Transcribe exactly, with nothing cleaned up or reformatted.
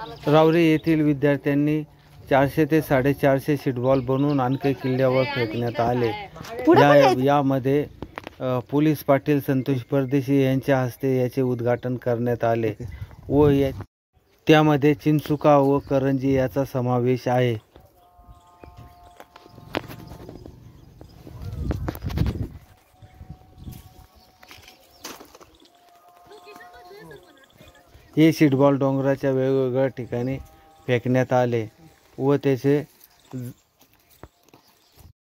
रावरी येथील विद्यार्थ्यांनी चारशे ते साडेचारशे सीटबॉल बनवून आणखी किल्ल्यावर फेकण्यात आले। या यामध्ये अ, पोलीस पाटील संतोष परदेशी यांच्या हस्ते याचे उद्घाटन करण्यात आले व या त्यामध्ये चिंचुका व करंजी याचा समावेश आहे। हे सीटबॉल डोंगराच्या वेगवेगळ्या ठिकाणी फेकण्यात आले व त्याचे